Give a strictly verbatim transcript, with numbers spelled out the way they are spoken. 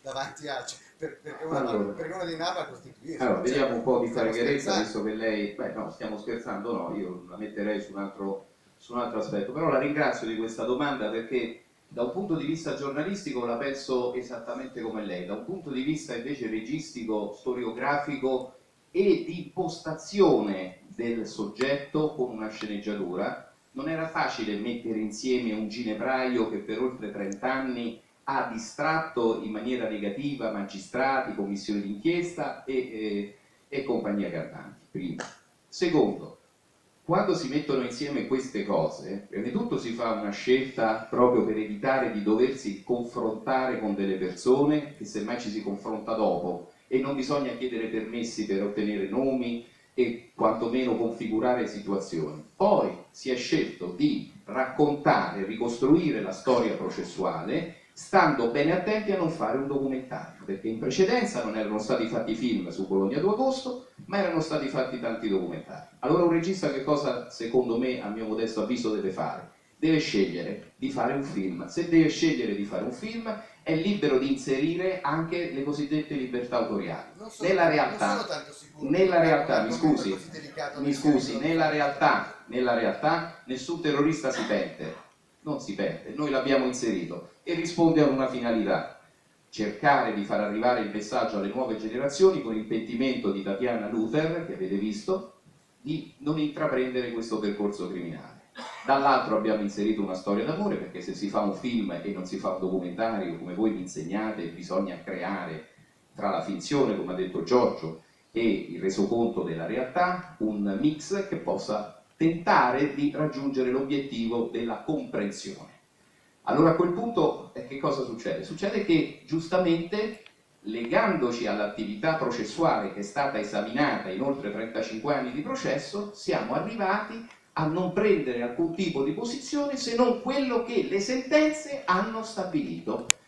davanti a... Cioè, per, perché, una, Allora, perché uno di Nava costituisce. allora, Cioè, vediamo un po' di stiamo franchezza, scherzando. visto che lei... Beh, no, stiamo scherzando, no, io la metterei su un altro, su un altro aspetto, però la ringrazio di questa domanda perché da un punto di vista giornalistico la penso esattamente come lei, da un punto di vista invece registico, storiografico e di impostazione del soggetto con una sceneggiatura, non era facile mettere insieme un ginepraio che per oltre trenta anni ha distratto in maniera negativa magistrati, commissioni d'inchiesta e, e, e compagnia cantanti, primo. Secondo, quando si mettono insieme queste cose, prima di tutto si fa una scelta proprio per evitare di doversi confrontare con delle persone che semmai ci si confronta dopo e non bisogna chiedere permessi per ottenere nomi e quantomeno configurare situazioni. Poi si è scelto di raccontare, ricostruire la storia processuale stando bene attenti a non fare un documentario, perché in precedenza non erano stati fatti film su Bologna due agosto, ma erano stati fatti tanti documentari. Allora un regista che cosa, secondo me, a mio modesto avviso, deve fare? Deve scegliere di fare un film. Se deve scegliere di fare un film, è libero di inserire anche le cosiddette libertà autoriali. Non sono, Nella non realtà, sono tanto sicuro nella che realtà, un mi argomento scusi, così delicato mi ne sia scusi, libero di nella fare. realtà, nella realtà nessun terrorista si pente, non si pente, noi l'abbiamo inserito e risponde a una finalità: cercare di far arrivare il messaggio alle nuove generazioni con il pentimento di Tatiana Luther, che avete visto, di non intraprendere questo percorso criminale. Dall'altro abbiamo inserito una storia d'amore, perché se si fa un film e non si fa un documentario, come voi mi insegnate, bisogna creare tra la finzione, come ha detto Giorgio, e il resoconto della realtà un mix che possa tentare di raggiungere l'obiettivo della comprensione. Allora a quel punto eh, che cosa succede? Succede che giustamente, legandoci all'attività processuale che è stata esaminata in oltre trentacinque anni di processo, siamo arrivati a non prendere alcun tipo di posizione se non quello che le sentenze hanno stabilito.